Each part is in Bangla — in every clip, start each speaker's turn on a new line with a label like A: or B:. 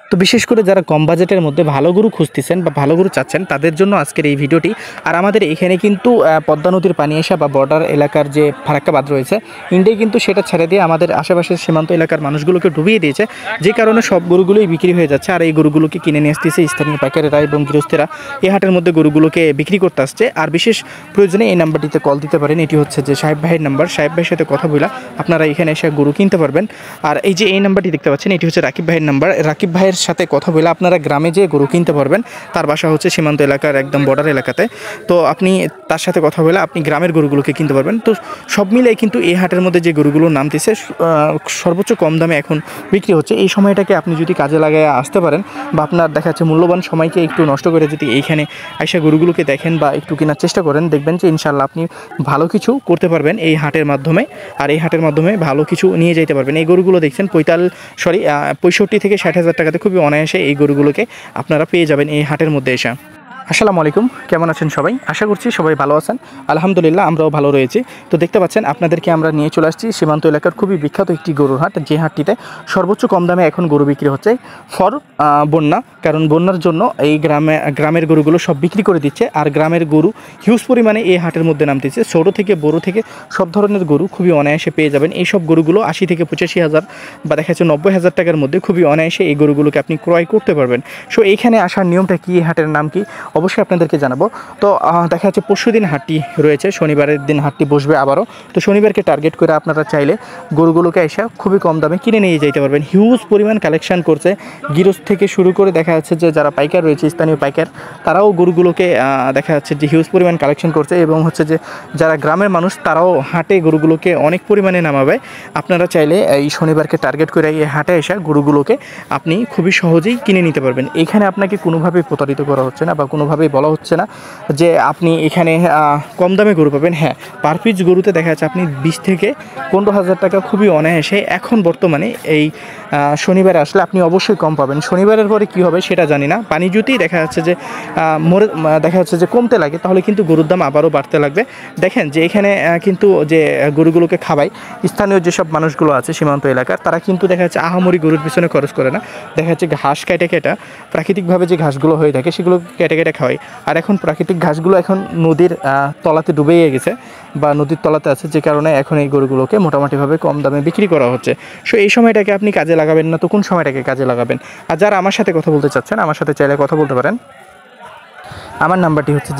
A: তো বিশেষ করে যারা কম বাজেটের মধ্যে ভালো গরু খুঁজতেছেন বা ভালো গরু চাচ্ছেন তাদের জন্য আজকের এই ভিডিওটি। আর আমাদের এখানে কিন্তু পদ্মা নদীর পানি আসা বা বর্ডার এলাকার যে ফারাক্কা বাঁধ রয়েছে, ইন্ডিয়া কিন্তু সেটা ছেড়ে দিয়ে আমাদের আশেপাশের সীমান্ত এলাকার মানুষগুলোকে ডুবিয়ে দিয়েছে, যে কারণে সব গরুগুলোই বিক্রি হয়ে যাচ্ছে। আর এই গরুগুলোকে কিনে নিয়ে আসতেছে স্থানীয় পাইকারেরা এবং গৃহস্থেরা এই হাটের মধ্যে গরুগুলোকে বিক্রি করতে আসছে। আর বিশেষ প্রয়োজনে এই নাম্বারটিতে কল দিতে পারেন। এটি হচ্ছে যে সাহেব ভাইয়ের নাম্বার। সাহেব ভাইয়ের সাথে কথা বলা আপনারা এখানে এসে গরু কিনতে পারবেন। আর এই যে এই নাম্বারটি দেখতে পাচ্ছেন, এটি হচ্ছে রাকিব ভাইয়ের নাম্বার। রাকিব ভাইয়ের সাথে কথা বলে আপনারা গ্রামে যে গরু কিনতে পারবেন। তার বাসা হচ্ছে সীমান্ত এলাকার একদম বর্ডার এলাকাতে। তো আপনি তার সাথে কথা বলে আপনি গ্রামের গরুগুলোকে কিনতে পারবেন। তো সব মিলে কিন্তু এই হাটের মধ্যে যে গরুগুলো নামতেছে সর্বোচ্চ কম দামে এখন বিক্রি হচ্ছে। এই সময়টাকে আপনি যদি কাজে লাগায় আসতে পারেন বা আপনার দেখা যাচ্ছে মূল্যবান সময়কে একটু নষ্ট করে যদি এইখানে আইসা গরুগুলোকে দেখেন বা একটু কেনার চেষ্টা করেন, দেখবেন যে ইনশাল্লাহ আপনি ভালো কিছু করতে পারবেন এই হাটের মাধ্যমে। আর এই হাটের মাধ্যমে ভালো কিছু নিয়ে যেতে পারবেন। এই গরুগুলো দেখছেন 65 থেকে 60 হাজার টাকাতে খুবই অনায়াসে এই গরুগুলোকে আপনারা পেয়ে যাবেন এই হাটের মধ্যে এসে। আসসালামু আলাইকুম, কেমন আছেন সবাই? আশা করছি সবাই ভালো আছেন। আলহামদুলিল্লাহ আমরাও ভালো রয়েছি। তো দেখতে পাচ্ছেন আপনাদেরকে আমরা নিয়ে চলে আসছি সীমান্ত এলাকার খুবই বিখ্যাত একটি গরুর হাট, যে হাটটিতে সর্বোচ্চ কম দামে এখন গরু বিক্রি হচ্ছে ফর বন্যা। কারণ বন্যার জন্য এই গ্রামের গরুগুলো সব বিক্রি করে দিচ্ছে। আর গ্রামের গরু হিউজ পরিমাণে এই হাটের মধ্যে নামতেছে। ছোটো থেকে বড় থেকে সব ধরনের গরু খুবই অনায়াসে পেয়ে যাবেন। এই সব গরুগুলো 80 থেকে 85 হাজার বা দেখা যাচ্ছে 90 হাজার টাকার মধ্যে খুবই অনায়াসে এই গরুগুলোকে আপনি ক্রয় করতে পারবেন। সো এইখানে আসার নিয়মটা কী, এই হাটের নাম কি, অবশ্যই আপনাদেরকে জানাবো। তো দেখা যাচ্ছে পরশু দিন হাটটি রয়েছে, শনিবারের দিন হাটটি বসবে আবারও। তো শনিবারকে টার্গেট করে আপনারা চাইলে গরুগুলোকে এসে খুবই কম দামে কিনে নিয়ে যেতে পারবেন। হিউজ পরিমাণ কালেকশন করছে গিরস্ত থেকে শুরু করে দেখা যাচ্ছে যে যারা পাইকার রয়েছে, স্থানীয় পাইকার, তারাও গরুগুলোকে দেখা যাচ্ছে যে হিউজ পরিমাণ কালেকশন করছে। এবং হচ্ছে যে যারা গ্রামের মানুষ তারাও হাটে গরুগুলোকে অনেক পরিমাণে নামাবে। আপনারা চাইলে এই শনিবারকে টার্গেট করে এই হাটে এসে গরুগুলোকে আপনি খুবই সহজেই কিনে নিতে পারবেন। এখানে আপনাকে কোনোভাবেই প্রতারিত করা হচ্ছে না বা কোনোভাবেই বলা হচ্ছে না যে আপনি এখানে কম দামে গরু পাবেন। হ্যাঁ, পার পিস গরুতে দেখা যাচ্ছে আপনি 20 থেকে 15 হাজার টাকা খুবই অনায়াসে এখন বর্তমানে এই শনিবারে আসলে আপনি অবশ্যই কম পাবেন। শনিবারের পরে কি হবে সেটা জানি না। পানি যদি দেখা যাচ্ছে যে দেখা যাচ্ছে যে কমতে লাগে, তাহলে কিন্তু গরুর দাম আবারও বাড়তে লাগবে। দেখেন যে এখানে কিন্তু যে গরুগুলোকে খাওয়ায় স্থানীয় যেসব মানুষগুলো আছে সীমান্ত এলাকার, তারা কিন্তু দেখা যাচ্ছে আহামরি গরুর পিছনে খরচ করে না। দেখা যাচ্ছে ঘাস কেটে প্রাকৃতিকভাবে যে ঘাসগুলো হয়ে থাকে সেগুলো কেটে খাওয়ায়। আর এখন প্রাকৃতিক ঘাসগুলো এখন নদীর তলাতে ডুবে গেছে বা নদীর তলাতে আছে, যে কারণে এখন এই গরুগুলোকে মোটামুটিভাবে কম দামে বিক্রি করা হচ্ছে। সো এই সময়টাকে আপনি কাজে লাগাবেন না তো কোন সময়টাকে কাজে লাগাবেন? আর যারা আমার সাথে কথা বলতে চাচ্ছেন, আমার সাথে চাইলে কথা বলতে পারেন। আমার নাম্বারটি হচ্ছে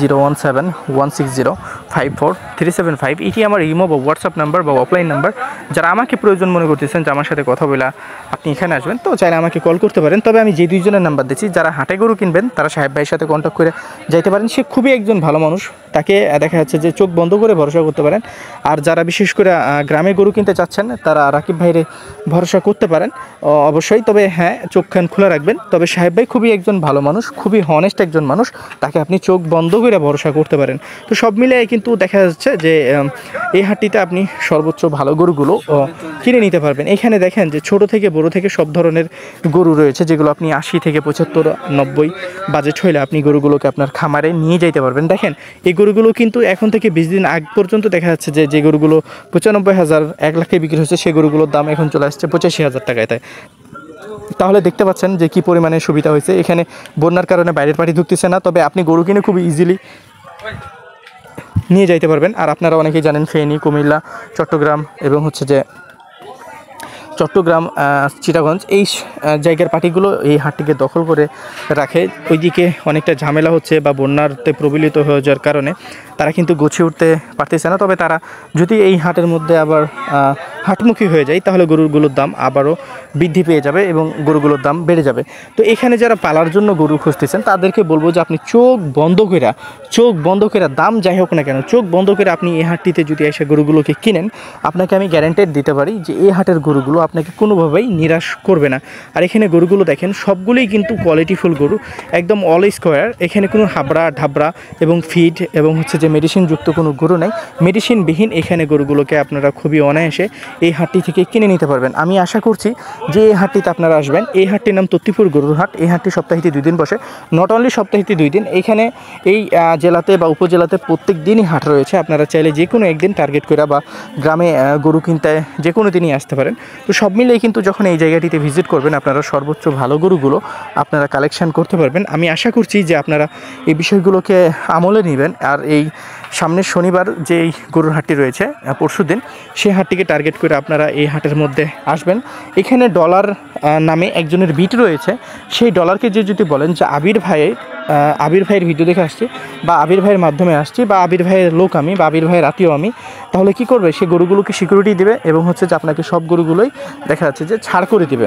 A: 01716054375। এটি আমার ইমো বা হোয়াটসঅ্যাপ নাম্বার বা অফলাইন নাম্বার। যারা আমাকে প্রয়োজন মনে করতেছেন যে আমার সাথে কথা বলে আপনি এখানে আসবেন, তো চাইলে আমাকে কল করতে পারেন। তবে আমি যে দুইজনের নাম্বার দিচ্ছি, যারা হাটে গরু কিনবেন তারা সাহেব ভাইয়ের সাথে কন্ট্যাক্ট করে যাইতে পারেন। সে খুবই একজন ভালো মানুষ, তাকে দেখা যাচ্ছে যে চোখ বন্ধ করে ভরসা করতে পারেন। আর যারা বিশেষ করে গ্রামে গরু কিনতে চাচ্ছেন, তারা রাকিব ভাইরে ভরসা করতে পারেন অবশ্যই। তবে হ্যাঁ, চোখখান খোলা রাখবেন। তবে সাহেব ভাই খুবই একজন ভালো মানুষ, খুবই হনেস্ট একজন মানুষ, তাকে আপনি চোখ বন্ধ করে ভরসা করতে পারেন। তো সব মিলে কিন্তু দেখা যাচ্ছে যে এই হাটটিতে আপনি সর্বোচ্চ ভালো গরুগুলো কিনে নিতে পারবেন। এখানে দেখেন যে ছোট থেকে বড় থেকে সব ধরনের গরু রয়েছে, যেগুলো আপনি 80 থেকে 75, 90 বাজেট হইলে আপনি গরুগুলোকে আপনার খামারে নিয়ে যাইতে পারবেন। দেখেন এই গরুগুলো কিন্তু এখন থেকে 20 দিন আগ পর্যন্ত দেখা যাচ্ছে যে গরুগুলো 95 হাজার 1 লাখে বিক্রি হচ্ছে, সেই গরুগুলোর দাম এখন চলে আসছে 85 হাজার টাকায়। তাহলে দেখতে পাচ্ছেন যে কী পরিমাণে সুবিধা হয়েছে। এখানে বন্যার কারণে বাইরের পার্টি ঢুকতেছে না, তবে আপনি গরু কিনে খুবই ইজিলি নিয়ে যাইতে পারবেন। আর আপনারা অনেকেই জানেন ফেনী, কুমিল্লা, চট্টগ্রাম এবং হচ্ছে যে চট্টগ্রাম, চিটাগঞ্জ, এই জায়গার পার্টিগুলো এই হাটটিকে দখল করে রাখে। ওইদিকে অনেকটা ঝামেলা হচ্ছে বা বন্যাতে প্রবলিত হয়ে যাওয়ার কারণে তারা কিন্তু গুছিয়ে উঠতে পারতেছে না। তবে তারা যদি এই হাটের মধ্যে আবার হাটমুখী হয়ে যায়, তাহলে গরুগুলোর দাম আবারও বৃদ্ধি পেয়ে যাবে এবং গরুগুলোর দাম বেড়ে যাবে। তো এখানে যারা পালার জন্য গরু খুঁজতেছেন, তাদেরকে বলবো যে আপনি চোখ বন্ধ করে দাম যাই হোক না কেন, চোখ বন্ধ করে আপনি এই হাটটিতে যদি এসে গরুগুলোকে কিনেন, আপনাকে আমি গ্যারান্টেড দিতে পারি যে এই হাটের গরুগুলো আপনাকে কোনোভাবেই নিরাশ করবে না। আর এখানে গরুগুলো দেখেন সবগুলোই কিন্তু কোয়ালিটিফুল গরু, একদম অল স্কোয়ার। এখানে কোনো হাবড়া ঢাবড়া এবং ফিড এবং হচ্ছে যে মেডিসিনযুক্ত কোনো গরু নেই, মেডিসিনবিহীন এখানে গরুগুলোকে আপনারা খুবই অনায়াসে এই হাটটি থেকে কিনে নিতে পারবেন। আমি আশা করছি যে এই হাটটিতে আপনারা আসবেন। এই হাটটির নাম তত্তিপুর গরুর হাট। এই হাটটি সপ্তাহে 2 দিন বসে, নট অনলি সপ্তাহে 2 দিন। এইখানে এই জেলাতে বা উপজেলাতে প্রত্যেক দিনই হাট রয়েছে। আপনারা চাইলে যে কোনো একদিন টার্গেট করে বা গ্রামে গরু কিনতে যে কোনো দিনই আসতে পারেন। তো সব মিলিয়ে কিন্তু যখন এই জায়গাটিতে ভিজিট করবেন আপনারা সর্বোচ্চ ভালো গরুগুলো আপনারা কালেকশন করতে পারবেন। আমি আশা করছি যে আপনারা এই বিষয়গুলোকে আমলে নেবেন। আর এই সামনের শনিবার যে এই গরুর হাটটি রয়েছে পরশু দিন, সেই হাটটিকে টার্গেট করে আপনারা এই হাটের মধ্যে আসবেন। এখানে ডলার নামে একজনের বিট রয়েছে। সেই ডলারকে যদি বলেন যে আবির ভাইয়ের ভিডিও দেখে আসছি বা আবির ভাইয়ের মাধ্যমে আসছি বা আবির ভাইয়ের লোক আমি বা আবির ভাইয়ের আত্মীয় আমি, তাহলে কি করবে? সে গরুগুলোকে সিকিউরিটি দেবে এবং হচ্ছে যে আপনাকে সব গরুগুলোই দেখা যাচ্ছে যে ছাড় করে দিবে,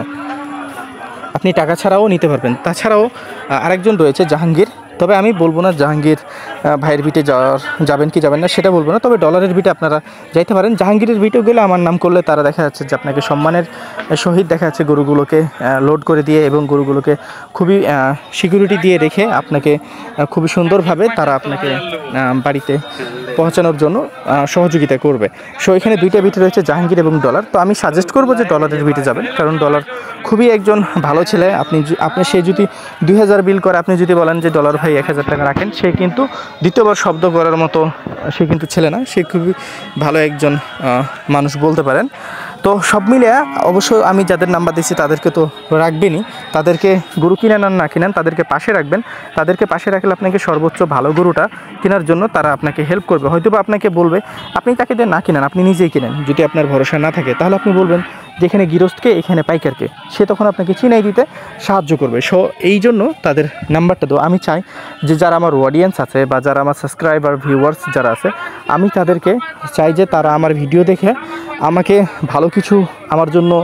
A: আপনি টাকা ছাড়াও নিতে পারবেন। তাছাড়াও আরেকজন রয়েছে জাহাঙ্গীর, তবে আমি বলবো না জাহাঙ্গীর ভাইয়ের বিটে যাবেন কি যাবেন না সেটা বলবো না, তবে ডলারের বিটে আপনারা যাইতে পারেন। জাহাঙ্গীরের বিটেও গেলে আমার নাম করলে তারা দেখা যাচ্ছে যে আপনাকে সম্মানের সহিত দেখা যাচ্ছে গরুগুলোকে লোড করে দিয়ে এবং গরুগুলোকে খুবই সিকিউরিটি দিয়ে রেখে আপনাকে খুবই সুন্দরভাবে তারা আপনাকে বাড়িতে পৌঁছানোর জন্য সহযোগিতা করবে। সো এখানে 2টা বিট রয়েছে, জাহাঙ্গীর এবং ডলার। তো আমি সাজেস্ট করবো যে ডলারের বিটে যাবেন, কারণ ডলার খুবই একজন ভালো ছেলে। আপনি সে যদি 2000 বিল করে, আপনি যদি বলেন যে ডলার ভাই 1000 টাকা রাখেন, সে কিন্তু দ্বিতীয়বার শব্দ করার মতো সে কিন্তু ছেলে না, সে খুবই ভালো একজন মানুষ বলতে পারেন। তো সব মিলিয়ে অবশ্যই আমি যাদের নাম্বার দিচ্ছি তাদেরকে তো রাখবেনই, তাদেরকে গরু কিনেন আর না কিনেন তাদেরকে পাশে রাখবেন। তাদেরকে পাশে রাখলে আপনাকে সর্বোচ্চ ভালো গরুটা কেনার জন্য তারা আপনাকে হেল্প করবে। হয়তো বা আপনাকে বলবে আপনি তাকে দিয়ে না কিনেন, আপনি নিজেই কিনেন। যদি আপনার ভরসা না থাকে তাহলে আপনি বলবেন যেখানে গৃহস্থকে এখানে পাইকারকে, সে তখন আপনাকে চিনাই দিতে সাহায্য করবে। সো এই জন্য তাদের নাম্বারটা দেবো। আমি চাই যে যারা আমার অডিয়েন্স আছে বা যারা আমার সাবস্ক্রাইবার ভিউয়ার্স যারা আছে, আমি তাদেরকে চাই যে তারা আমার ভিডিও দেখে আমাকে ভালো কিছু আমার জন্য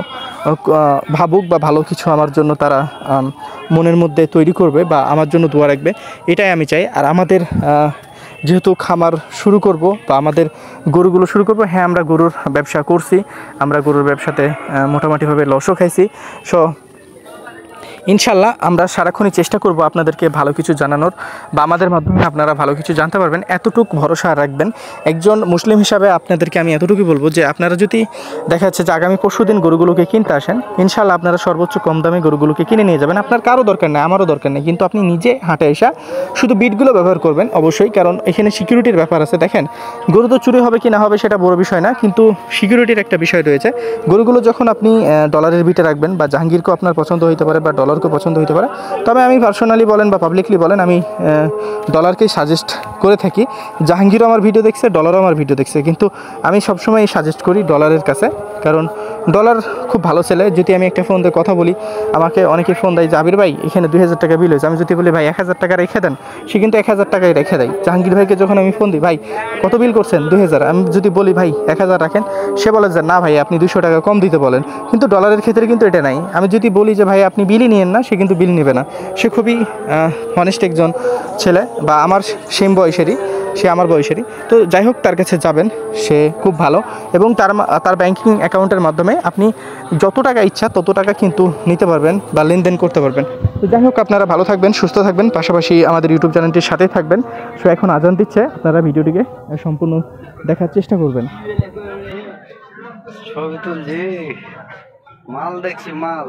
A: ভাবুক বা ভালো কিছু আমার জন্য তারা মনের মধ্যে তৈরি করবে বা আমার জন্য দোয়া রাখবে, এটাই আমি চাই। আর আমাদের যেহেতু খামার শুরু করব বা আমাদের গরুগুলো শুরু করব, হ্যাঁ আমরা গরুর ব্যবসা করছি, আমরা গরুর ব্যবসাতে মোটামুটিভাবে লসও খাইছি। সো ইনশাল্লাহ আমরা সারাক্ষণই চেষ্টা করব আপনাদেরকে ভালো কিছু জানানোর বা আমাদের মাধ্যমে আপনারা ভালো কিছু জানতে পারবেন, এতটুকু ভরসা রাখবেন। একজন মুসলিম হিসাবে আপনাদেরকে আমি এতটুকুই বলবো যে আপনারা যদি দেখা যাচ্ছে যে আগামী পরশু দিন গরুগুলোকে কিনতে আসেন, ইনশাল্লাহ আপনারা সর্বোচ্চ কম দামে গরুগুলোকে কিনে নিয়ে যাবেন। আপনার কারো দরকার নেই, আমারও দরকার নেই, কিন্তু আপনি নিজে হাটে এসে শুধু বিটগুলো ব্যবহার করবেন অবশ্যই, কারণ এখানে সিকিউরিটির ব্যাপার আছে। দেখেন গরু তো চুরি হবে কি না হবে সেটা বড় বিষয় না, কিন্তু সিকিউরিটির একটা বিষয় রয়েছে। গরুগুলো যখন আপনি ডলারের বিটে রাখবেন বা জাহাঙ্গীরকেও আপনার পছন্দ হতে পারে বা ডলারকেও পছন্দ হতে পারে, তবে আমি পার্সোনালি বলেন বা পাবলিকলি বলেন আমি ডলারকেই সাজেস্ট করে থাকি। জাহাঙ্গীরও আমার ভিডিও দেখছে, ডলারও আমার ভিডিও দেখছে, কিন্তু আমি সবসময় সাজেস্ট করি ডলারের কাছে, কারণ ডলার খুব ভালো ছেলে। যদি আমি একটা ফোন দিয়ে কথা বলি, আমাকে অনেকে ফোন দেয় যে আবির ভাই এখানে 2000 টাকা বিল হয়েছে, আমি যদি বলি ভাই 1000 টাকা রেখে দেন, সে কিন্তু 1000 টাকাই রেখে দেয়। জাহাঙ্গীর ভাইকে যখন আমি ফোন দিই ভাই কত বিল করছেন 2000, আমি যদি বলি ভাই 1000 রাখেন, সে বলে যে না ভাই আপনি 200 টাকা কম দিতে বলেন। কিন্তু ডলারের ক্ষেত্রে কিন্তু এটা নাই। আমি যদি বলি যে ভাই আপনি বিলই নিয়েন না, সে কিন্তু বিল নেবে না। সে খুবই অনেস্ট একজন ছেলে বা আমার সেম বয়সেরই, সে আমার বয়সেরই। তো যাই হোক তার কাছে যাবেন, সে খুব ভালো এবং তার ব্যাংকিং অ্যাকাউন্টের মাধ্যমে আপনি যত টাকা ইচ্ছা তত টাকা কিন্তু নিতে পারবেন বা লেনদেন করতে পারবেন। তো যাই হোক আপনারা ভালো থাকবেন, সুস্থ থাকবেন, পাশাপাশি আমাদের ইউটিউব চ্যানেলটির সাথেই থাকবেন। সো এখন আজান দিচ্ছে, আপনারা ভিডিওটিকে সম্পূর্ণ দেখার চেষ্টা করবেন।
B: ছবি তুলছি, মাল দেখছি, মাল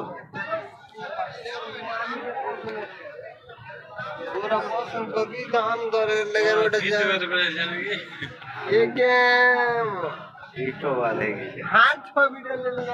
B: পুরা পছন্দ করবি, দাম দরের লেগে ওটা ইটো वाले গেছে হাত ছবিটা লেগে